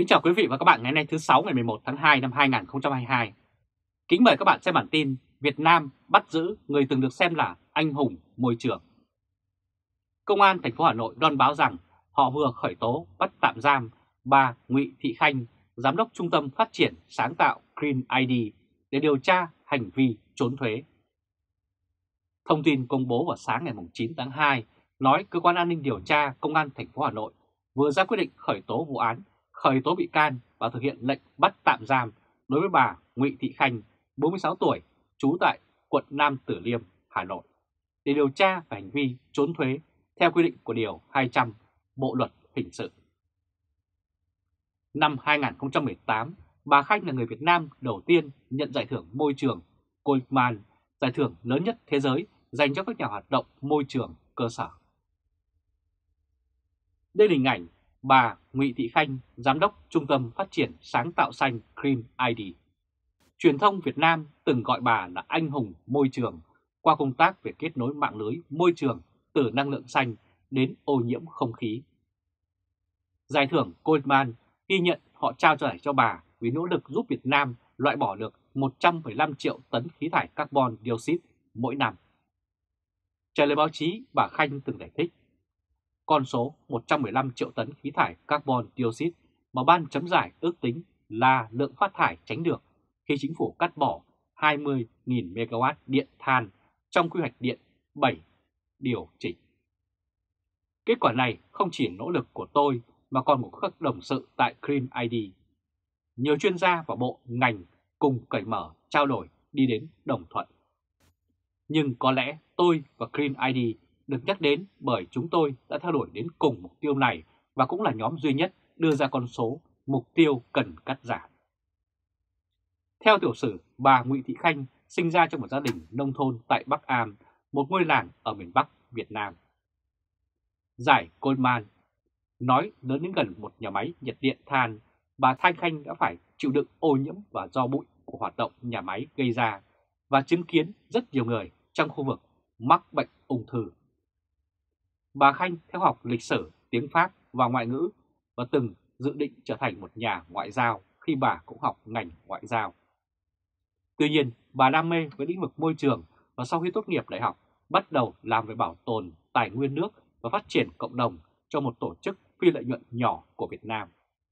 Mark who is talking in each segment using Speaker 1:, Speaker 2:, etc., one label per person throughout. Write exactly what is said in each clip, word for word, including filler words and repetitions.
Speaker 1: Kính chào quý vị và các bạn ngày hôm nay thứ Sáu ngày mười một tháng hai năm hai nghìn không trăm hai mươi hai. Kính mời các bạn xem bản tin Việt Nam bắt giữ người từng được xem là anh hùng môi trường. Công an thành phố Hà Nội loan báo rằng họ vừa khởi tố bắt tạm giam bà Ngụy Thị Khanh, Giám đốc Trung tâm Phát triển Sáng tạo Green i đê để điều tra hành vi trốn thuế. Thông tin công bố vào sáng ngày chín tháng hai nói cơ quan an ninh điều tra Công an thành phố Hà Nội vừa ra quyết định khởi tố vụ án, khởi tố bị can và thực hiện lệnh bắt tạm giam đối với bà Ngụy Thị Khanh, bốn mươi sáu tuổi, trú tại quận Nam Từ Liêm, Hà Nội, để điều tra về hành vi trốn thuế theo quy định của Điều hai trăm Bộ Luật Hình sự. Năm hai nghìn không trăm mười tám, bà Khanh là người Việt Nam đầu tiên nhận giải thưởng môi trường Goldman, giải thưởng lớn nhất thế giới dành cho các nhà hoạt động môi trường cơ sở. Đây là hình ảnh bà Ngụy Thị Khanh, Giám đốc Trung tâm Phát triển Sáng tạo xanh Green i đê. Truyền thông Việt Nam từng gọi bà là anh hùng môi trường qua công tác về kết nối mạng lưới môi trường từ năng lượng xanh đến ô nhiễm không khí. Giải thưởng Goldman ghi nhận họ trao giải cho bà vì nỗ lực giúp Việt Nam loại bỏ được một trăm mười lăm triệu tấn khí thải carbon dioxide mỗi năm. Trả lời báo chí, bà Khanh từng giải thích, con số một trăm mười lăm triệu tấn khí thải carbon dioxide mà ban chấm giải ước tính là lượng phát thải tránh được khi chính phủ cắt bỏ hai mươi nghìn mê ga oát điện than trong quy hoạch điện bảy điều chỉnh. Kết quả này không chỉ nỗ lực của tôi mà còn của các đồng sự tại Green i đê. Nhiều chuyên gia và bộ ngành cùng cởi mở trao đổi đi đến đồng thuận. Nhưng có lẽ tôi và Green i đê được nhắc đến bởi chúng tôi đã theo đuổi đến cùng mục tiêu này và cũng là nhóm duy nhất đưa ra con số mục tiêu cần cắt giảm. Theo tiểu sử, bà Ngụy Thị Khanh sinh ra trong một gia đình nông thôn tại Bắc Am, một ngôi làng ở miền Bắc Việt Nam. Giải Goldman nói lớn đến gần một nhà máy nhiệt điện than, bà Thanh Khanh đã phải chịu đựng ô nhiễm và do bụi của hoạt động nhà máy gây ra và chứng kiến rất nhiều người trong khu vực mắc bệnh ung thư. Bà Khanh theo học lịch sử, tiếng Pháp và ngoại ngữ và từng dự định trở thành một nhà ngoại giao khi bà cũng học ngành ngoại giao. Tuy nhiên, bà đam mê với lĩnh vực môi trường và sau khi tốt nghiệp đại học bắt đầu làm về bảo tồn tài nguyên nước và phát triển cộng đồng cho một tổ chức phi lợi nhuận nhỏ của Việt Nam.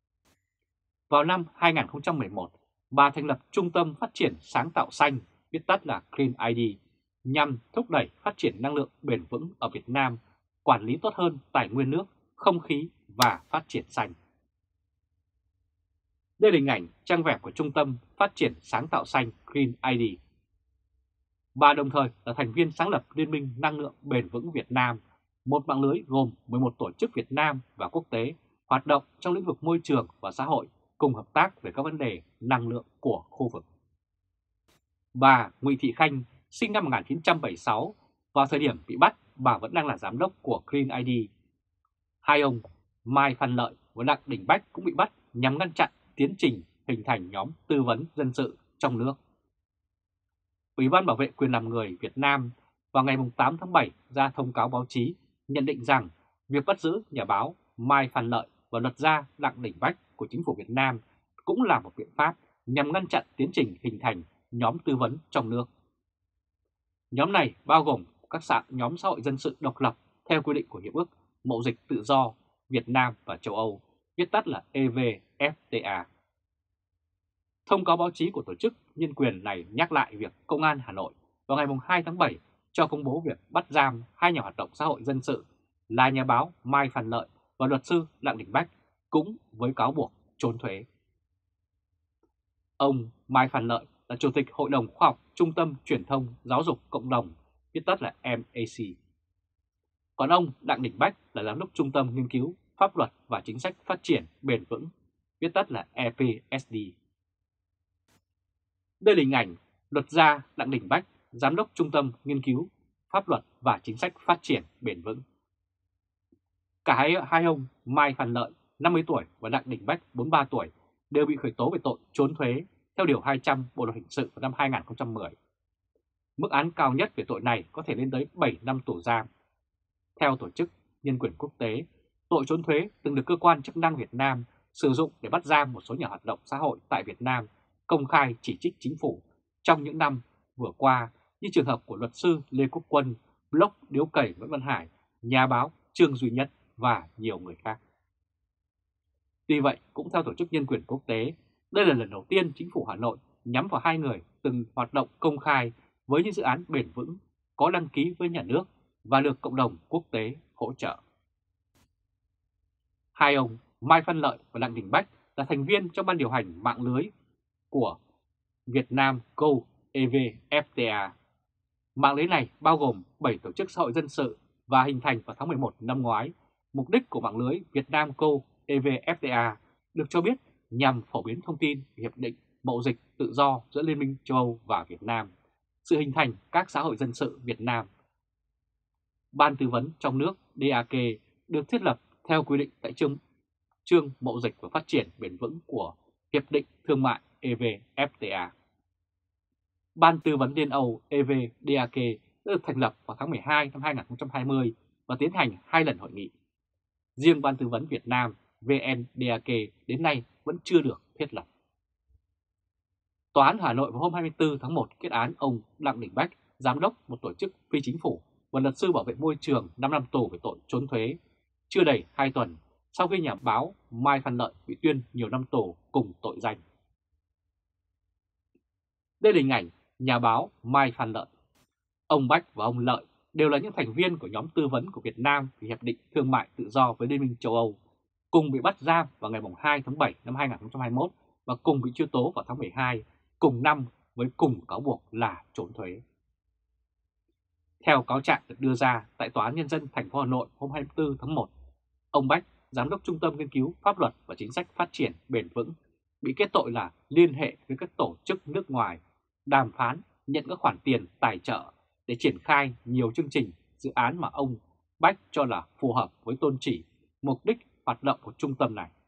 Speaker 1: Vào năm hai nghìn không trăm mười một, bà thành lập Trung tâm Phát triển Sáng tạo xanh, viết tắt là Green i đê, nhằm thúc đẩy phát triển năng lượng bền vững ở Việt Nam, quản lý tốt hơn tài nguyên nước, không khí và phát triển xanh. Đây là hình ảnh trang web của Trung tâm Phát triển Sáng tạo xanh Green i đê. Bà đồng thời là thành viên sáng lập Liên minh Năng lượng Bền vững Việt Nam, một mạng lưới gồm mười một tổ chức Việt Nam và quốc tế hoạt động trong lĩnh vực môi trường và xã hội cùng hợp tác về các vấn đề năng lượng của khu vực. Bà Ngụy Thị Khanh sinh năm một nghìn chín trăm bảy mươi sáu, vào thời điểm bị bắt bà vẫn đang là giám đốc của Green i đê. Hai ông Mai Phan Lợi và Đặng Đình Bách cũng bị bắt nhằm ngăn chặn tiến trình hình thành nhóm tư vấn dân sự trong nước. Ủy ban Bảo vệ quyền làm người Việt Nam vào ngày tám tháng bảy ra thông cáo báo chí nhận định rằng việc bắt giữ nhà báo Mai Phan Lợi và luật gia Đặng Đình Bách của chính phủ Việt Nam cũng là một biện pháp nhằm ngăn chặn tiến trình hình thành nhóm tư vấn trong nước. Nhóm này bao gồm các xã nhóm xã hội dân sự độc lập theo quy định của Hiệp ước Mậu dịch Tự do Việt Nam và châu Âu, viết tắt là e vê ép tê a. Thông cáo báo chí của tổ chức nhân quyền này nhắc lại việc Công an Hà Nội vào ngày hai tháng bảy cho công bố việc bắt giam hai nhà hoạt động xã hội dân sự là nhà báo Mai Phan Lợi và luật sư Đặng Đình Bách cũng với cáo buộc trốn thuế. Ông Mai Phan Lợi là Chủ tịch Hội đồng Khoa học Trung tâm Truyền thông Giáo dục Cộng đồng, viết tắt là em a xê. Còn ông Đặng Đình Bách là Giám đốc Trung tâm Nghiên cứu Pháp luật và Chính sách Phát triển Bền vững, viết tắt là e pê ét đê. Đây là hình ảnh luật gia Đặng Đình Bách, Giám đốc Trung tâm Nghiên cứu Pháp luật và Chính sách Phát triển Bền vững. Cả hai, hai ông Mai Phan Lợi, năm mươi tuổi và Đặng Đình Bách, bốn mươi ba tuổi, đều bị khởi tố về tội trốn thuế theo Điều hai trăm Bộ Luật Hình sự vào năm hai nghìn không trăm mười. Mức án cao nhất về tội này có thể lên tới bảy năm tù giam. Theo Tổ chức Nhân quyền Quốc tế, tội trốn thuế từng được cơ quan chức năng Việt Nam sử dụng để bắt giam một số nhà hoạt động xã hội tại Việt Nam công khai chỉ trích chính phủ trong những năm vừa qua, như trường hợp của luật sư Lê Quốc Quân, blog Điếu Cày Nguyễn Văn Hải, nhà báo Trương Duy Nhất và nhiều người khác. Tuy vậy, cũng theo Tổ chức Nhân quyền Quốc tế, đây là lần đầu tiên chính phủ Hà Nội nhắm vào hai người từng hoạt động công khai với những dự án bền vững, có đăng ký với nhà nước và được cộng đồng quốc tế hỗ trợ. Hai ông Mai Văn Lợi và Đặng Đình Bách là thành viên trong ban điều hành mạng lưới của Việt Nam Co e vê ép tê a. Mạng lưới này bao gồm bảy tổ chức xã hội dân sự và hình thành vào tháng mười một năm ngoái. Mục đích của mạng lưới Việt Nam Co e vê ép tê a được cho biết nhằm phổ biến thông tin về Hiệp định Mậu dịch tự do giữa Liên minh châu Âu và Việt Nam, sự hình thành các xã hội dân sự Việt Nam. Ban tư vấn trong nước đê a ca được thiết lập theo quy định tại chương, chương Mậu dịch và Phát triển bền vững của Hiệp định Thương mại e vê ép tê a. Ban tư vấn Liên Âu e vê đê a ca đã được thành lập vào tháng mười hai năm hai nghìn không trăm hai mươi và tiến hành hai lần hội nghị. Riêng Ban tư vấn Việt Nam vê en đê a ca đến nay vẫn chưa được thiết lập. Tòa án Hà Nội vào hôm hai mươi tư tháng một kết án ông Đặng Đình Bách, giám đốc một tổ chức phi chính phủ và luật sư bảo vệ môi trường năm năm tù về tội trốn thuế, chưa đầy hai tuần sau khi nhà báo Mai Văn Lợi bị tuyên nhiều năm tù cùng tội danh. Đây là hình ảnh nhà báo Mai Văn Lợi. Ông Bách và ông Lợi đều là những thành viên của nhóm tư vấn của Việt Nam về Hiệp định Thương mại Tự do với Liên minh châu Âu, cùng bị bắt giam vào ngày hai tháng bảy năm hai nghìn không trăm hai mươi mốt và cùng bị truy tố vào tháng mười hai cùng năm với cùng cáo buộc là trốn thuế. Theo cáo trạng được đưa ra tại Tòa án Nhân dân thành phố Hà Nội hôm hai mươi tư tháng một, ông Bách, giám đốc Trung tâm Nghiên cứu Pháp luật và Chính sách Phát triển bền vững, bị kết tội là liên hệ với các tổ chức nước ngoài, đàm phán, nhận các khoản tiền tài trợ để triển khai nhiều chương trình, dự án mà ông Bách cho là phù hợp với tôn chỉ, mục đích hoạt động của trung tâm này.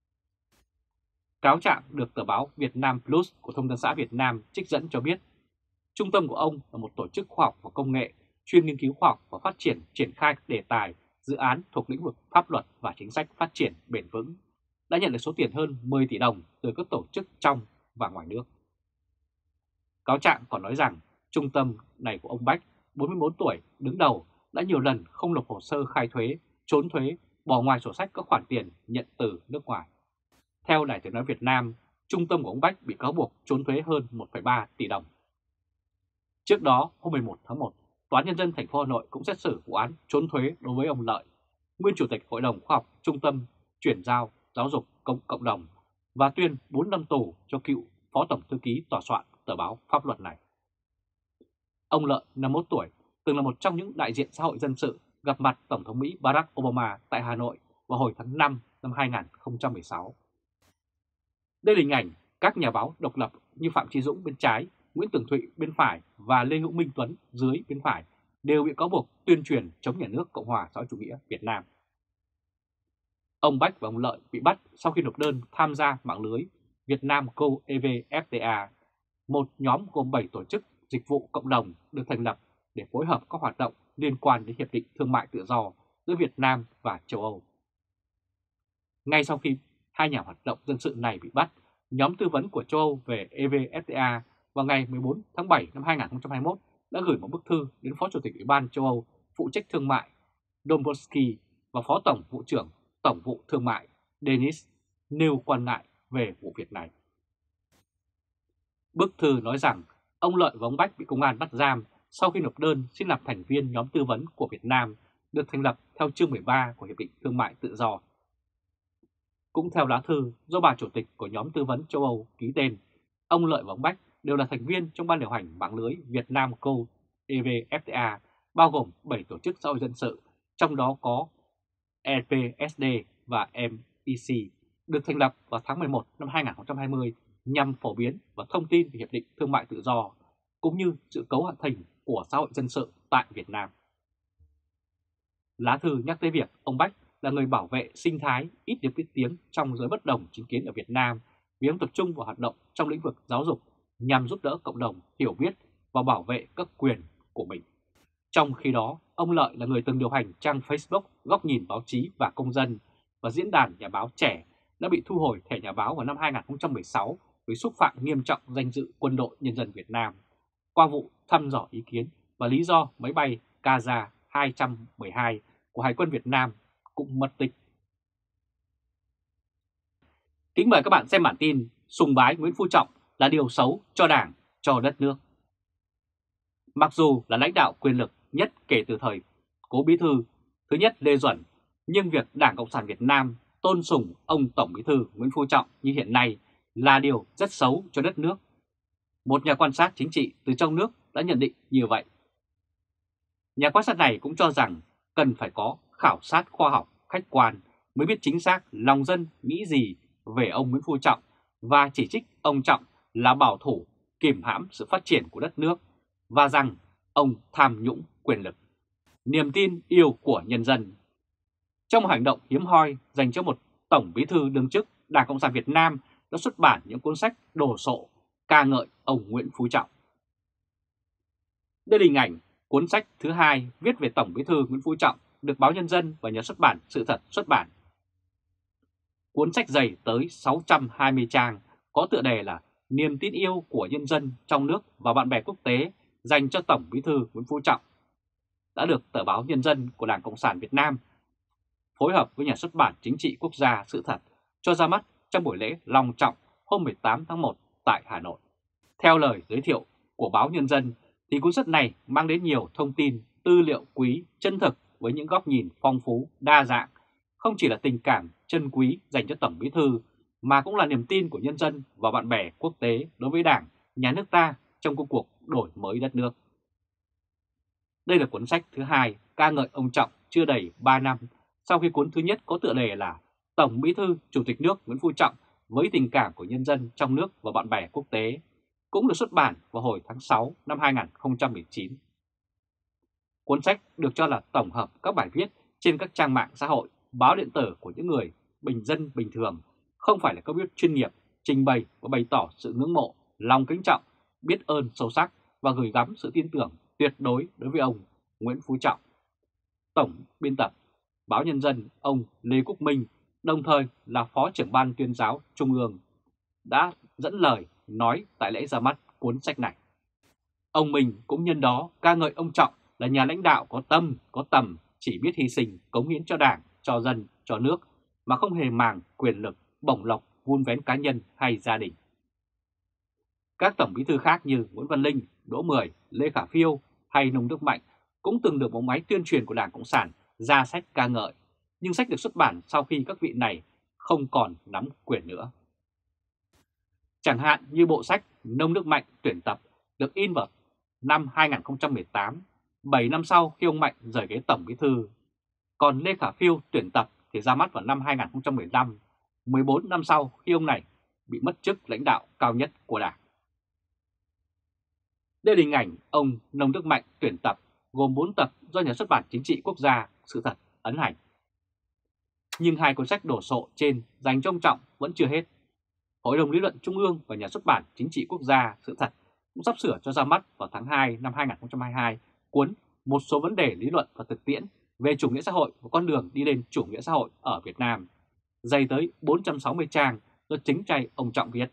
Speaker 1: Cáo trạng được tờ báo Việt Nam Plus của Thông tấn xã Việt Nam trích dẫn cho biết, trung tâm của ông là một tổ chức khoa học và công nghệ chuyên nghiên cứu khoa học và phát triển, triển khai các đề tài, dự án thuộc lĩnh vực pháp luật và chính sách phát triển bền vững, đã nhận được số tiền hơn mười tỷ đồng từ các tổ chức trong và ngoài nước. Cáo trạng còn nói rằng trung tâm này của ông Bách, bốn mươi tư tuổi, đứng đầu, đã nhiều lần không nộp hồ sơ khai thuế, trốn thuế, bỏ ngoài sổ sách các khoản tiền nhận từ nước ngoài. Theo Đài Tiếng nói Việt Nam, trung tâm của ông Bách bị cáo buộc trốn thuế hơn một phẩy ba tỷ đồng. Trước đó, hôm mười một tháng một, Tòa án Nhân dân thành phố Hà Nội cũng xét xử vụ án trốn thuế đối với ông Lợi, nguyên Chủ tịch Hội đồng Khoa học Trung tâm Chuyển giao Giáo dục Cộng, Cộng đồng, và tuyên bốn năm tù cho cựu Phó Tổng Thư ký Tòa soạn tờ báo Pháp luật này. Ông Lợi, năm mươi mốt tuổi, từng là một trong những đại diện xã hội dân sự gặp mặt Tổng thống Mỹ Barack Obama tại Hà Nội vào hồi tháng năm năm hai nghìn không trăm mười sáu. Đây là hình ảnh các nhà báo độc lập như Phạm Chí Dũng bên trái, Nguyễn Tường Thụy bên phải và Lê Hữu Minh Tuấn dưới bên phải đều bị cáo buộc tuyên truyền chống nhà nước Cộng hòa xã hội chủ nghĩa Việt Nam. Ông Bách và ông Lợi bị bắt sau khi nộp đơn tham gia mạng lưới Việt Nam Co e vê ép tê a, một nhóm gồm bảy tổ chức dịch vụ cộng đồng được thành lập để phối hợp các hoạt động liên quan đến Hiệp định Thương mại Tự do giữa Việt Nam và châu Âu. Ngay sau khi hai nhà hoạt động dân sự này bị bắt, nhóm tư vấn của châu Âu về e vê ép tê a vào ngày mười bốn tháng bảy năm hai nghìn không trăm hai mươi mốt đã gửi một bức thư đến Phó Chủ tịch Ủy ban châu Âu phụ trách thương mại Dombrovskis và Phó Tổng vụ trưởng Tổng vụ Thương mại Denis nêu quan ngại về vụ việc này. Bức thư nói rằng ông Lợi và ông Bách bị công an bắt giam sau khi nộp đơn xin làm thành viên nhóm tư vấn của Việt Nam được thành lập theo chương mười ba của Hiệp định Thương mại Tự do. Cũng theo lá thư do bà Chủ tịch của nhóm tư vấn châu Âu ký tên, ông Lợi và ông Bách đều là thành viên trong ban điều hành mạng lưới Việt Nam Co e vê ép tê a, bao gồm bảy tổ chức xã hội dân sự, trong đó có e pê ét đê và em e xê, được thành lập vào tháng mười một năm hai nghìn không trăm hai mươi nhằm phổ biến và thông tin về Hiệp định Thương mại Tự do, cũng như sự cấu thành của xã hội dân sự tại Việt Nam. Lá thư nhắc tới việc ông Bách là người bảo vệ sinh thái ít được biết tiếng trong giới bất đồng chính kiến ở Việt Nam vì ông tập trung vào hoạt động trong lĩnh vực giáo dục nhằm giúp đỡ cộng đồng hiểu biết và bảo vệ các quyền của mình. Trong khi đó, ông Lợi là người từng điều hành trang Facebook Góc nhìn báo chí và công dân và diễn đàn nhà báo trẻ đã bị thu hồi thẻ nhà báo vào năm hai nghìn không trăm mười sáu vì xúc phạm nghiêm trọng danh dự Quân đội Nhân dân Việt Nam qua vụ thăm dò ý kiến và lý do máy bay K A hai một hai của Hải quân Việt Nam cũng mất tích. Kính mời các bạn xem bản tin sùng bái Nguyễn Phú Trọng là điều xấu cho Đảng, cho đất nước. Mặc dù là lãnh đạo quyền lực nhất kể từ thời Cố Bí thư thứ nhất Lê Duẩn, nhưng việc Đảng Cộng sản Việt Nam tôn sùng ông Tổng Bí thư Nguyễn Phú Trọng như hiện nay là điều rất xấu cho đất nước. Một nhà quan sát chính trị từ trong nước đã nhận định như vậy. Nhà quan sát này cũng cho rằng cần phải có khảo sát khoa học, khách quan mới biết chính xác lòng dân nghĩ gì về ông Nguyễn Phú Trọng và chỉ trích ông Trọng là bảo thủ, kiềm hãm sự phát triển của đất nước và rằng ông tham nhũng quyền lực. Niềm tin yêu của nhân dân. Trong một hành động hiếm hoi dành cho một Tổng Bí thư đương chức, Đảng Cộng sản Việt Nam đã xuất bản những cuốn sách đồ sộ ca ngợi ông Nguyễn Phú Trọng. Đây là hình ảnh cuốn sách thứ hai viết về Tổng Bí thư Nguyễn Phú Trọng được báo Nhân dân và nhà xuất bản Sự Thật xuất bản. Cuốn sách dày tới sáu trăm hai mươi trang có tựa đề là Niềm tin yêu của nhân dân trong nước và bạn bè quốc tế dành cho Tổng Bí thư Nguyễn Phú Trọng đã được tờ báo Nhân dân của Đảng Cộng sản Việt Nam phối hợp với nhà xuất bản Chính trị Quốc gia Sự Thật cho ra mắt trong buổi lễ long trọng hôm mười tám tháng một tại Hà Nội. Theo lời giới thiệu của báo Nhân dân thì cuốn sách này mang đến nhiều thông tin, tư liệu quý, chân thực với những góc nhìn phong phú, đa dạng, không chỉ là tình cảm chân quý dành cho Tổng Bí thư mà cũng là niềm tin của nhân dân và bạn bè quốc tế đối với Đảng, nhà nước ta trong công cuộc đổi mới đất nước. Đây là cuốn sách thứ hai ca ngợi ông Trọng chưa đầy ba năm sau khi cuốn thứ nhất có tựa đề là Tổng Bí thư Chủ tịch nước Nguyễn Phú Trọng với tình cảm của nhân dân trong nước và bạn bè quốc tế, cũng được xuất bản vào hồi tháng sáu năm hai nghìn không trăm mười chín. Cuốn sách được cho là tổng hợp các bài viết trên các trang mạng xã hội, báo điện tử của những người bình dân bình thường, không phải là các viết chuyên nghiệp, trình bày và bày tỏ sự ngưỡng mộ, lòng kính trọng, biết ơn sâu sắc và gửi gắm sự tin tưởng tuyệt đối đối với ông Nguyễn Phú Trọng. Tổng biên tập báo Nhân dân ông Lê Quốc Minh, đồng thời là Phó trưởng ban tuyên giáo Trung ương, đã dẫn lời nói tại lễ ra mắt cuốn sách này. Ông Minh cũng nhân đó ca ngợi ông Trọng là nhà lãnh đạo có tâm, có tầm, chỉ biết hy sinh, cống hiến cho Đảng, cho dân, cho nước mà không hề màng quyền lực, bổng lộc, vun vén cá nhân hay gia đình. Các tổng bí thư khác như Nguyễn Văn Linh, Đỗ Mười, Lê Khả Phiêu hay Nông Đức Mạnh cũng từng được bộ máy tuyên truyền của Đảng Cộng sản ra sách ca ngợi, nhưng sách được xuất bản sau khi các vị này không còn nắm quyền nữa. Chẳng hạn như bộ sách Nông Đức Mạnh tuyển tập được in vào năm hai nghìn không trăm mười tám, bảy năm sau khi ông Mạnh rời ghế Tổng Bí thư. Còn Lê Khả Phiêu tuyển tập thì ra mắt vào năm hai nghìn không trăm mười lăm, mười bốn năm sau khi ông này bị mất chức lãnh đạo cao nhất của Đảng. Đây là hình ảnh ông Nông Đức Mạnh tuyển tập gồm bốn tập do nhà xuất bản Chính trị Quốc gia Sự Thật ấn hành. Nhưng hai cuốn sách đổ sộ trên dành cho ông Trọng vẫn chưa hết. Hội đồng lý luận Trung ương và nhà xuất bản Chính trị Quốc gia Sự Thật cũng sắp sửa cho ra mắt vào tháng hai năm hai nghìn không trăm hai mươi hai cuốn Một số vấn đề lý luận và thực tiễn về chủ nghĩa xã hội và con đường đi lên chủ nghĩa xã hội ở Việt Nam, dày tới bốn trăm sáu mươi trang do chính tay ông Trọng viết.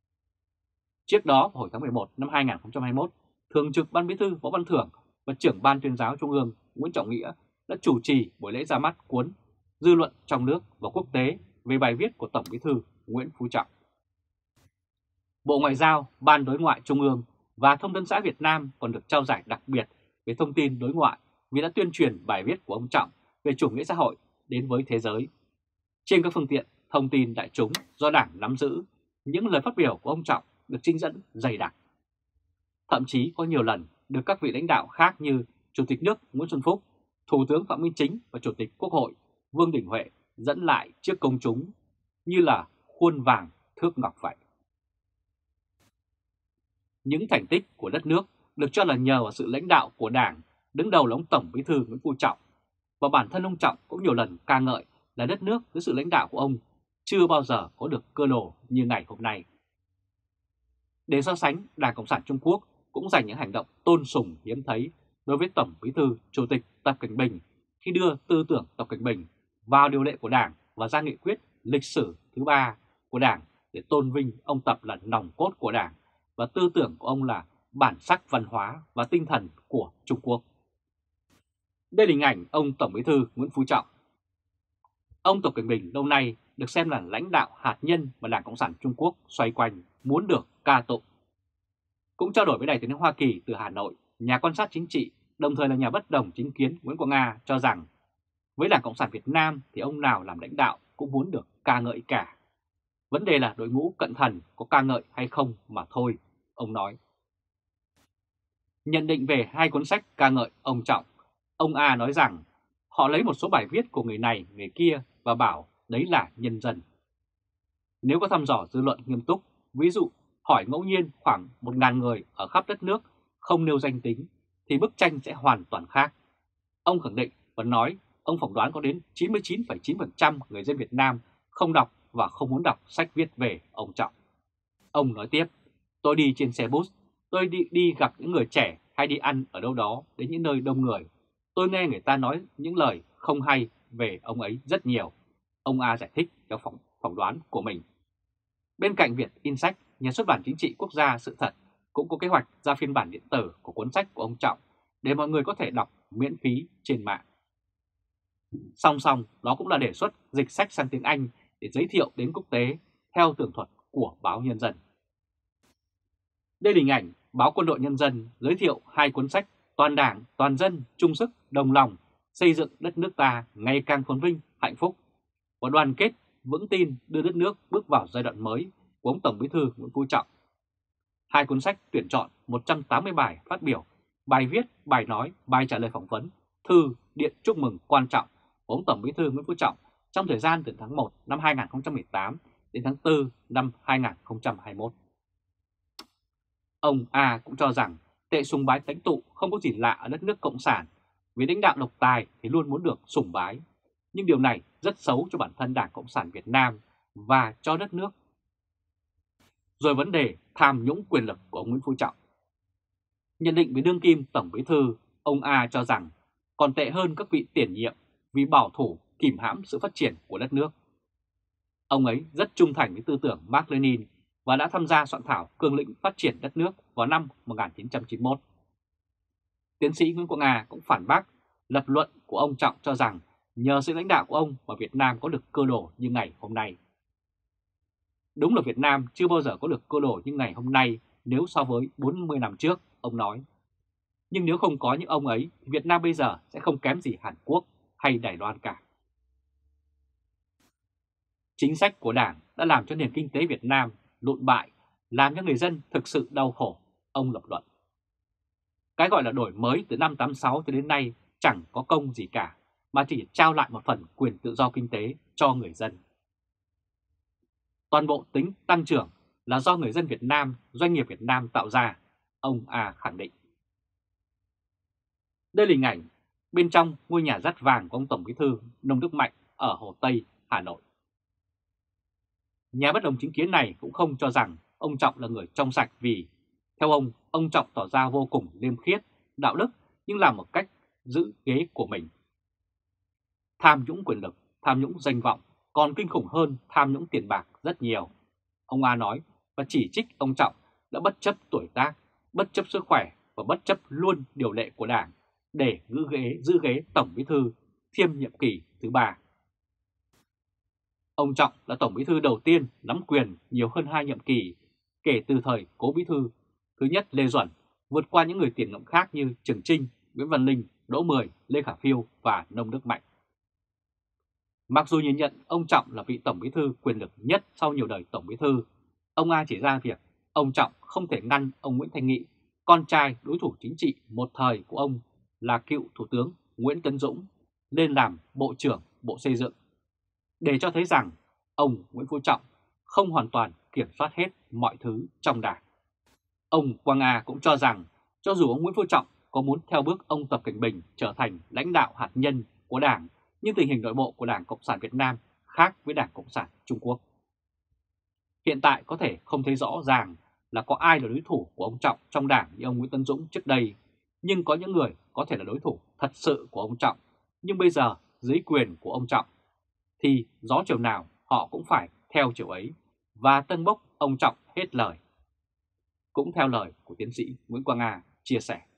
Speaker 1: Trước đó, vào hồi tháng mười một năm hai nghìn không trăm hai mươi mốt, Thường trực Ban Bí thư Võ Văn Thưởng và trưởng Ban Tuyên giáo Trung ương Nguyễn Trọng Nghĩa đã chủ trì buổi lễ ra mắt cuốn Dư luận trong nước và quốc tế về bài viết của Tổng Bí thư Nguyễn Phú Trọng. Bộ Ngoại giao, Ban Đối ngoại Trung ương và Thông tấn xã Việt Nam còn được trao giải đặc biệt về thông tin đối ngoại vì đã tuyên truyền bài viết của ông Trọng về chủ nghĩa xã hội đến với thế giới. Trên các phương tiện thông tin đại chúng do Đảng nắm giữ, những lời phát biểu của ông Trọng được trích dẫn dày đặc. Thậm chí có nhiều lần được các vị lãnh đạo khác như Chủ tịch nước Nguyễn Xuân Phúc, Thủ tướng Phạm Minh Chính và Chủ tịch Quốc hội Vương Đình Huệ dẫn lại trước công chúng như là khuôn vàng thước ngọc vậy. Những thành tích của đất nước được cho là nhờ vào sự lãnh đạo của Đảng, đứng đầu là ông Tổng Bí thư Nguyễn Phú Trọng, và bản thân ông Trọng cũng nhiều lần ca ngợi là đất nước với sự lãnh đạo của ông chưa bao giờ có được cơ đồ như ngày hôm nay. Để so sánh, Đảng Cộng sản Trung Quốc cũng dành những hành động tôn sùng hiếm thấy đối với Tổng Bí thư Chủ tịch Tập Cận Bình khi đưa tư tưởng Tập Cận Bình vào điều lệ của Đảng và ra nghị quyết lịch sử thứ ba của Đảng để tôn vinh ông Tập là nòng cốt của Đảng và tư tưởng của ông là bản sắc văn hóa và tinh thần của Trung Quốc. Đây là hình ảnh ông Tổng Bí thư Nguyễn Phú Trọng. Ông Tập Cận Bình lâu nay được xem là lãnh đạo hạt nhân mà Đảng Cộng sản Trung Quốc xoay quanh, muốn được ca tụng. Cũng trao đổi với Đài Tiếng nói Hoa Kỳ từ Hà Nội, nhà quan sát chính trị, đồng thời là nhà bất đồng chính kiến Nguyễn Quang Nga cho rằng với Đảng Cộng sản Việt Nam thì ông nào làm lãnh đạo cũng muốn được ca ngợi cả. Vấn đề là đội ngũ cận thần có ca ngợi hay không mà thôi, ông nói. Nhận định về hai cuốn sách ca ngợi ông Trọng, ông A nói rằng họ lấy một số bài viết của người này người kia và bảo đấy là nhân dân. Nếu có thăm dò dư luận nghiêm túc, ví dụ hỏi ngẫu nhiên khoảng một nghìn người ở khắp đất nước không nêu danh tính, thì bức tranh sẽ hoàn toàn khác. Ông khẳng định và nói ông phỏng đoán có đến chín mươi chín phẩy chín phần trăm người dân Việt Nam không đọc và không muốn đọc sách viết về ông Trọng. Ông nói tiếp, tôi đi trên xe bus, tôi đi, đi gặp những người trẻ hay đi ăn ở đâu đó đến những nơi đông người. Tôi nghe người ta nói những lời không hay về ông ấy rất nhiều. Ông A giải thích cho phỏng, phỏng đoán của mình. Bên cạnh việc in sách, Nhà xuất bản Chính trị Quốc gia Sự thật cũng có kế hoạch ra phiên bản điện tử của cuốn sách của ông Trọng để mọi người có thể đọc miễn phí trên mạng. Song song, đó cũng là đề xuất dịch sách sang tiếng Anh để giới thiệu đến quốc tế theo tường thuật của báo Nhân dân. Đây là hình ảnh báo Quân đội Nhân dân giới thiệu hai cuốn sách Toàn Đảng, Toàn dân, chung sức, đồng lòng, xây dựng đất nước ta ngày càng phồn vinh, hạnh phúc và đoàn kết, vững tin đưa đất nước bước vào giai đoạn mới của ông Tổng Bí thư Nguyễn Phú Trọng. Hai cuốn sách tuyển chọn một trăm tám mươi bài phát biểu, bài viết, bài nói, bài trả lời phỏng vấn, thư, điện chúc mừng quan trọng của ông Tổng Bí thư Nguyễn Phú Trọng trong thời gian từ tháng một năm hai nghìn không trăm mười tám đến tháng tư năm hai nghìn không trăm hai mươi mốt. Ông A cũng cho rằng tệ sùng bái lãnh tụ không có gì lạ ở đất nước cộng sản, vì lãnh đạo độc tài thì luôn muốn được sùng bái, nhưng điều này rất xấu cho bản thân Đảng Cộng sản Việt Nam và cho đất nước. Rồi vấn đề tham nhũng quyền lực của ông Nguyễn Phú Trọng. Nhận định về đương kim Tổng Bí thư, ông A cho rằng còn tệ hơn các vị tiền nhiệm vì bảo thủ kìm hãm sự phát triển của đất nước. Ông ấy rất trung thành với tư tưởng Mác Lênin và đã tham gia soạn thảo cương lĩnh phát triển đất nước vào năm một nghìn chín trăm chín mươi mốt. Tiến sĩ Nguyễn Quang Nga cũng phản bác lập luận của ông Trọng cho rằng nhờ sự lãnh đạo của ông mà Việt Nam có được cơ đồ như ngày hôm nay. Đúng là Việt Nam chưa bao giờ có được cơ đồ như ngày hôm nay nếu so với bốn mươi năm trước, ông nói. Nhưng nếu không có những ông ấy thì Việt Nam bây giờ sẽ không kém gì Hàn Quốc hay Đài Loan cả. Chính sách của Đảng đã làm cho nền kinh tế Việt Nam lụn bại, làm cho người dân thực sự đau khổ, ông lập luận. Cái gọi là đổi mới từ năm tám mươi sáu cho đến nay chẳng có công gì cả, mà chỉ trao lại một phần quyền tự do kinh tế cho người dân. Toàn bộ tính tăng trưởng là do người dân Việt Nam, doanh nghiệp Việt Nam tạo ra, ông A khẳng định. Đây là hình ảnh bên trong ngôi nhà dát vàng của ông Tổng Bí thư Nông Đức Mạnh ở Hồ Tây, Hà Nội. Nhà bất đồng chính kiến này cũng không cho rằng ông Trọng là người trong sạch vì, theo ông, ông Trọng tỏ ra vô cùng liêm khiết, đạo đức nhưng làm một cách giữ ghế của mình. Tham nhũng quyền lực, tham nhũng danh vọng còn kinh khủng hơn tham nhũng tiền bạc rất nhiều. Ông A nói và chỉ trích ông Trọng đã bất chấp tuổi tác, bất chấp sức khỏe và bất chấp luôn điều lệ của Đảng để giữ ghế, giữ ghế Tổng Bí thư thiêm nhiệm kỳ thứ ba. Ông Trọng là Tổng Bí thư đầu tiên nắm quyền nhiều hơn hai nhiệm kỳ kể từ thời Cố Bí thư thứ nhất Lê Duẩn, vượt qua những người tiền nhiệm khác như Trường Chinh, Nguyễn Văn Linh, Đỗ Mười, Lê Khả Phiêu và Nông Đức Mạnh. Mặc dù nhìn nhận ông Trọng là vị Tổng Bí thư quyền lực nhất sau nhiều đời Tổng Bí thư, ông A chỉ ra việc ông Trọng không thể ngăn ông Nguyễn Thanh Nghị, con trai đối thủ chính trị một thời của ông là cựu Thủ tướng Nguyễn Tấn Dũng, lên làm Bộ trưởng Bộ Xây dựng, để cho thấy rằng ông Nguyễn Phú Trọng không hoàn toàn kiểm soát hết mọi thứ trong Đảng. Ông Quang A cũng cho rằng cho dù ông Nguyễn Phú Trọng có muốn theo bước ông Tập Cận Bình trở thành lãnh đạo hạt nhân của Đảng, nhưng tình hình nội bộ của Đảng Cộng sản Việt Nam khác với Đảng Cộng sản Trung Quốc. Hiện tại có thể không thấy rõ ràng là có ai là đối thủ của ông Trọng trong Đảng như ông Nguyễn Tấn Dũng trước đây, nhưng có những người có thể là đối thủ thật sự của ông Trọng, nhưng bây giờ dưới quyền của ông Trọng thì gió chiều nào họ cũng phải theo chiều ấy và tâng bốc ông Trọng hết lời. Cũng theo lời của tiến sĩ Nguyễn Quang Nga chia sẻ.